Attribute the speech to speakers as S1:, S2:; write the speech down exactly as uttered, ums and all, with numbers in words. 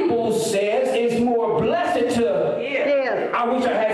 S1: Bible says it's more blessed to,
S2: Yes.
S1: I wish I had